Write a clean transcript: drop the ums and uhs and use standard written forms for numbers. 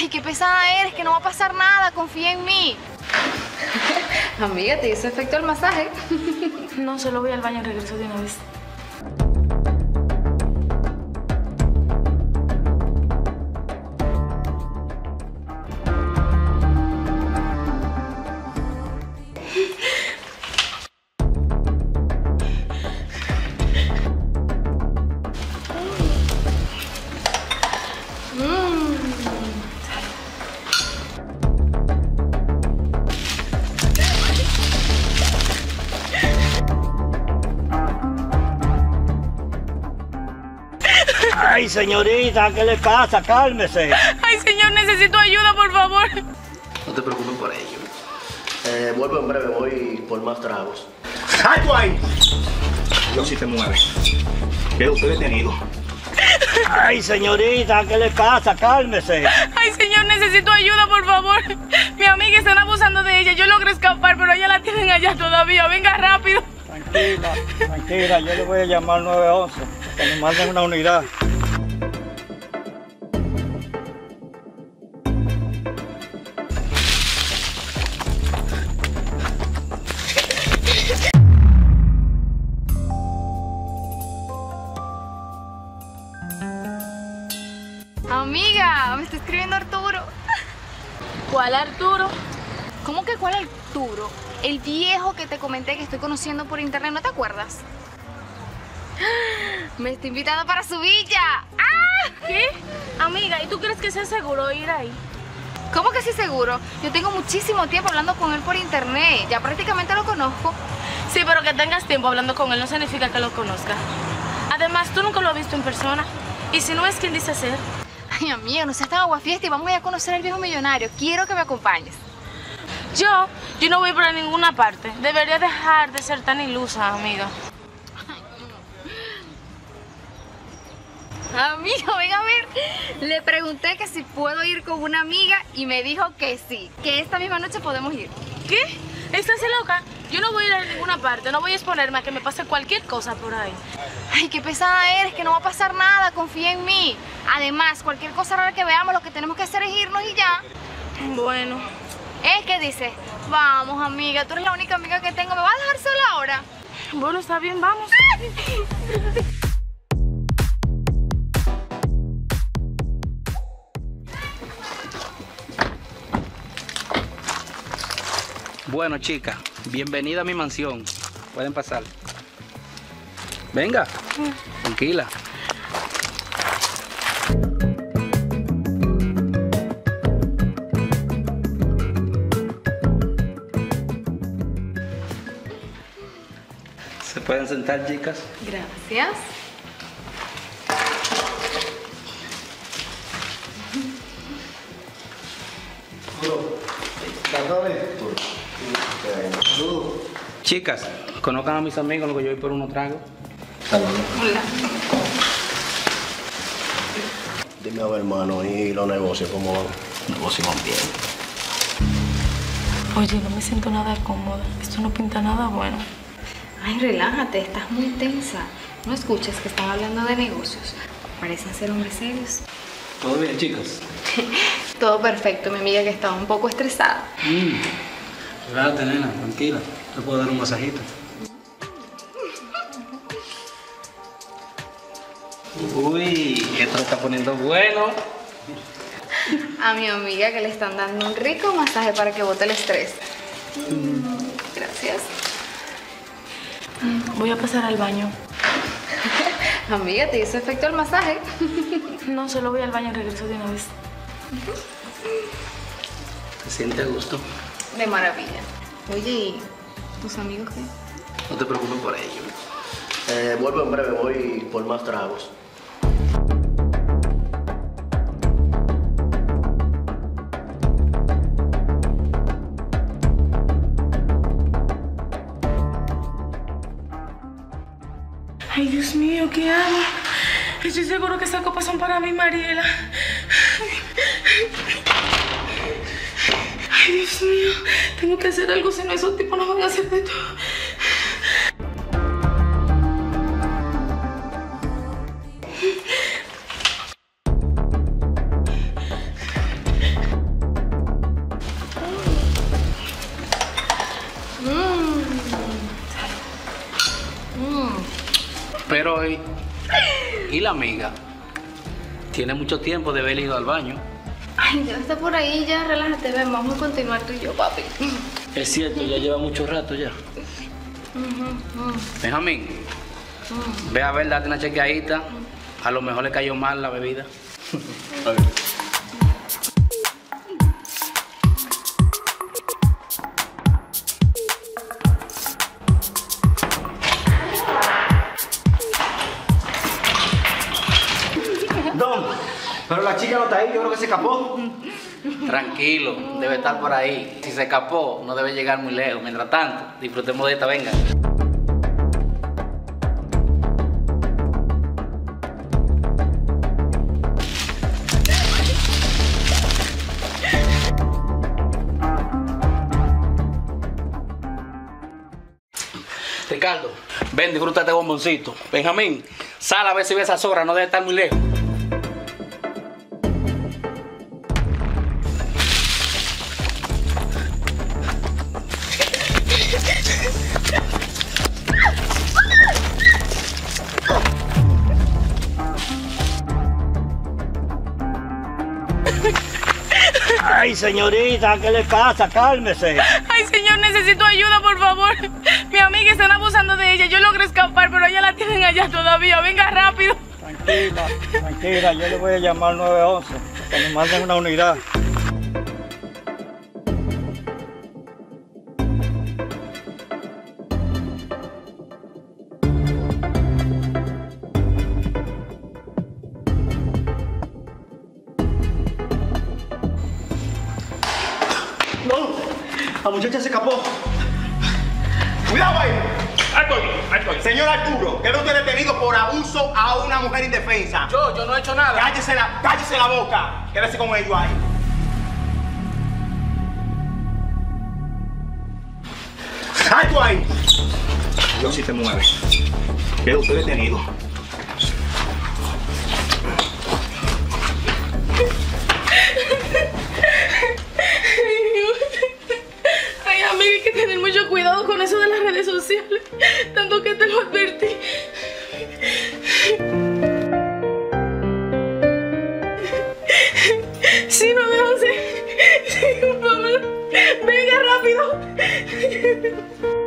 Ay, qué pesada eres, que no va a pasar nada, confía en mí. Amiga, ¿te hizo efecto el masaje? No, solo voy al baño y regreso de una vez. Ay, señorita, ¿qué le pasa? Cálmese. Ay, señor, necesito ayuda, por favor. No te preocupes por ello. Vuelvo en breve, voy por más tragos. ¡Ay, tú ahí! Yo sí te mueve. Queda usted detenido. Ay, señorita, ¿qué le pasa? Cálmese. Ay, señor, necesito ayuda, por favor. Mi amiga están abusando de ella. Yo logré escapar, pero ella la tienen allá todavía. Venga rápido. Tranquila, tranquila. Yo le voy a llamar al 911 para que me manden una unidad. Amiga, me está escribiendo Arturo. ¿Cuál Arturo? ¿Cómo que cuál Arturo? El viejo que te comenté que estoy conociendo por internet, ¿no te acuerdas? Me está invitando para su villa. ¡Ah! ¿Qué? Amiga, ¿y tú crees que sea seguro ir ahí? ¿Cómo que sí seguro? Yo tengo muchísimo tiempo hablando con él por internet. Ya prácticamente lo conozco. Sí, pero que tengas tiempo hablando con él no significa que lo conozca. Además, tú nunca lo has visto en persona. Y si no es quien dice ser. Ay, amiga, no seas tan aguafiesta y vamos a ir a conocer al viejo millonario. Quiero que me acompañes. Yo no voy para ninguna parte. Debería dejar de ser tan ilusa, amiga. Amigo, ven a ver. Le pregunté que si puedo ir con una amiga y me dijo que sí, que esta misma noche podemos ir. ¿Qué? ¿Estás loca? Yo no voy a ir a ninguna parte. No voy a exponerme a que me pase cualquier cosa por ahí. Ay, qué pesada eres, que no va a pasar nada, confía en mí. Además, cualquier cosa rara que veamos, lo que tenemos que hacer es irnos y ya. Bueno. ¿Qué dices? Vamos, amiga, tú eres la única amiga que tengo. ¿Me vas a dejar sola ahora? Bueno, está bien, vamos. Bueno, chicas, bienvenida a mi mansión. Pueden pasar. Venga, tranquila. ¿Se pueden sentar, chicas? Gracias. Chicas, conozcan a mis amigos, lo que yo voy por unos tragos. Hola. Dime a ver, hermano, ¿y los negocios cómo van? Negocios van bien. Oye, no me siento nada cómoda. Esto no pinta nada bueno. Ay, relájate, estás muy tensa. No escuchas que están hablando de negocios. Parecen ser hombres serios. ¿Todo bien, chicas? Todo perfecto, mi amiga que estaba un poco estresada. Relájate, nena, tranquila. Te puedo dar un masajito. Uy, esto se está poniendo bueno. A mi amiga que le están dando un rico masaje para que bote el estrés. Gracias. Voy a pasar al baño. Amiga, ¿te hizo efecto el masaje? No, solo voy al baño y regreso de una vez. ¿Se siente a gusto? De maravilla. Oye, ¿y tus amigos qué? No te preocupes por ello. Vuelvo en breve, voy por más tragos. Ay, Dios mío, ¿qué hago? Estoy seguro que esas copas son para mí, Mariela. Ay, Dios mío, tengo que hacer algo, si no esos tipos no van a hacer de todo. Pero ¿y la amiga? Tiene mucho tiempo de haber ido al baño. Ay, ya está por ahí, ya, relájate, ven, vamos a continuar tú y yo, papi. Es cierto, ya lleva mucho rato ya. Benjamín, ve a ver, date una chequeadita. A lo mejor le cayó mal la bebida. A ver. Don, pero la chica no está ahí, yo creo que se escapó. Tranquilo, debe estar por ahí. Si se escapó, no debe llegar muy lejos. Mientras tanto, disfrutemos de esta, venga. Ricardo, ven, disfruta este bomboncito. Benjamín, sal a ver si ve esa zorra, no debe estar muy lejos. Ay, señorita, ¿qué le pasa? Cálmese. Ay, señor, necesito ayuda, por favor. Mi amiga están abusando de ella. Yo logré escapar, pero ella la tienen allá todavía. Venga rápido. Tranquila, tranquila, yo le voy a llamar al 911, que me manden una unidad. No, la muchacha se escapó. ¡Cuidado ahí! Alto ahí. Señor Arturo, queda usted detenido por abuso a una mujer indefensa. Yo no he hecho nada. Cállese la boca. Quédese con ellos ahí. ¡Alto ahí! Yo sí te mueve. Queda usted detenido. Ay, amiga, hay que tener mucho cuidado con eso de las redes sociales. Tanto que te lo advertí. Sí, 911. Sí, por favor. Venga rápido.